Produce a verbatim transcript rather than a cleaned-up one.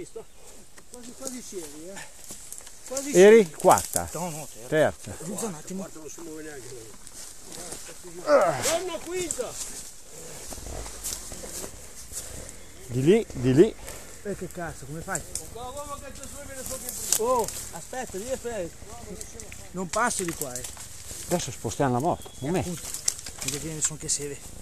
visto? Quasi quasi c'eri, eh. Quasi Eri quarta? No, no, terza. Terza. Scusa un attimo. Non si muove neanche lui. Torna quinta! Di lì, di lì. Eh che cazzo, come fai? Oh, aspetta, lì aspetta. Non passo di qua, eh. Adesso spostiamo la moto. Un me. Appunto. Perché ne sono che sede.